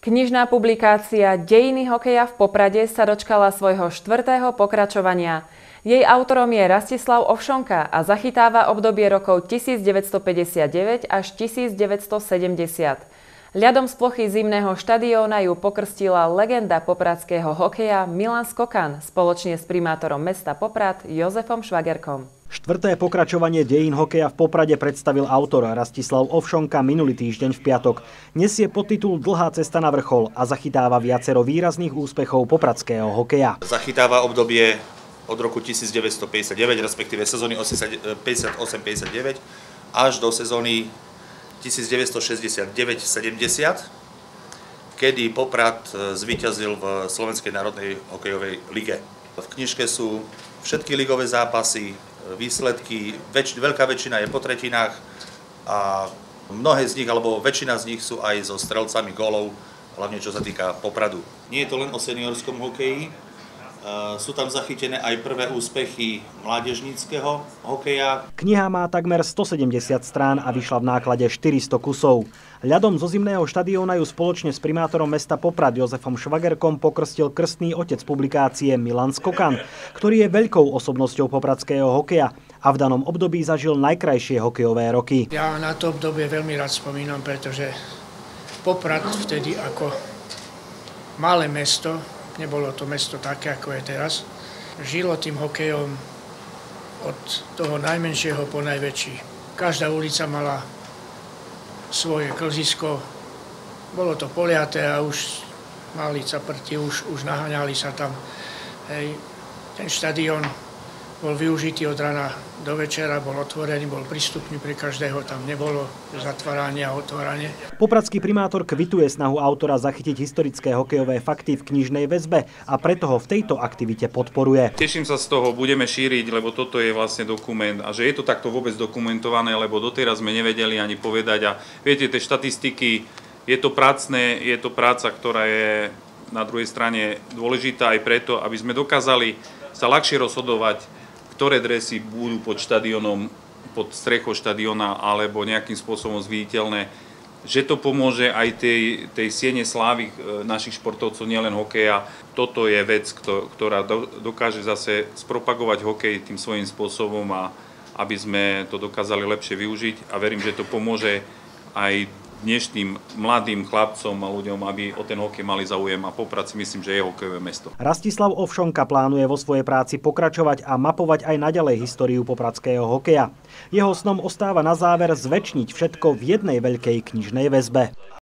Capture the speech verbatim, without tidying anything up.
Knižná publikácia Dejiny hokeja v Poprade sa dočkala svojho štvrtého pokračovania. Jej autorom je Rastislav Ovšonka a zachytáva obdobie rokov tisícdeväťstopäťdesiatdeväť až tisícdeväťstosedemdesiat. Ľadom z plochy zimného štadióna ju pokrstila legenda popradského hokeja Milan Skokan spoločne s primátorom mesta Poprad Jozefom Švagerkom. Štvrté pokračovanie dejín hokeja v Poprade predstavil autor Rastislav Ovšonka minulý týždeň v piatok. Nesie podtitul Dlhá cesta na vrchol a zachytáva viacero výrazných úspechov popradského hokeja. Zachytáva obdobie od roku tisícdeväťstopäťdesiatdeväť, respektíve sezóny päťdesiatosem päťdesiatdeväť až do sezóny tisícdeväťstošesťdesiatdeväť sedemdesiat, kedy Poprad zvíťazil v Slovenskej národnej hokejovej lige. V knižke sú všetky ligové zápasy, výsledky, väč, veľká väčšina je po tretinách a mnohé z nich, alebo väčšina z nich sú aj so strelcami gólov, hlavne čo sa týka Popradu. Nie je to len o seniorskom hokeji, sú tam zachytené aj prvé úspechy mládežníckeho hokeja. Kniha má takmer stosedemdesiat strán a vyšla v náklade štyristo kusov. Ľadom zo zimného štadióna ju spoločne s primátorom mesta Poprad Jozefom Švagerkom pokrstil krstný otec publikácie Milan Skokan, ktorý je veľkou osobnosťou popradského hokeja a v danom období zažil najkrajšie hokejové roky. Ja na to obdobie veľmi rád spomínam, pretože Poprad vtedy ako malé mesto, nebolo to mesto také, ako je teraz, žilo tým hokejom od toho najmenšieho po najväčší. Každá ulica mala svoje klzisko, bolo to poliaté a už mali caprti, už, už naháňali sa tam. Hej. Ten štadión bol využitý od rana do večera, bol otvorený, bol prístupný pre každého, tam nebolo zatváranie a otváranie. Popradský primátor kvituje snahu autora zachytiť historické hokejové fakty v knižnej väzbe a preto ho v tejto aktivite podporuje. Teším sa z toho, budeme šíriť, lebo toto je vlastne dokument a že je to takto vôbec dokumentované, lebo doteraz sme nevedeli ani povedať a viete, tie štatistiky, je to pracné, je to práca, ktorá je na druhej strane dôležitá aj preto, aby sme dokázali sa ľahšie rozhodovať, ktoré dresy budú pod štadiónom, pod strechou štadióna alebo nejakým spôsobom zviditeľné, že to pomôže aj tej, tej siene slávy našich športovcov, nielen hokeja. Toto je vec, ktorá dokáže zase spropagovať hokej tým svojím spôsobom a aby sme to dokázali lepšie využiť a verím, že to pomôže aj dnešným mladým chlapcom a ľuďom, aby o ten hokej mali záujem a Poprad si myslím, že je hokejové mesto. Rastislav Ovšonka plánuje vo svojej práci pokračovať a mapovať aj naďalej históriu popradského hokeja. Jeho snom ostáva na záver zväčšniť všetko v jednej veľkej knižnej väzbe.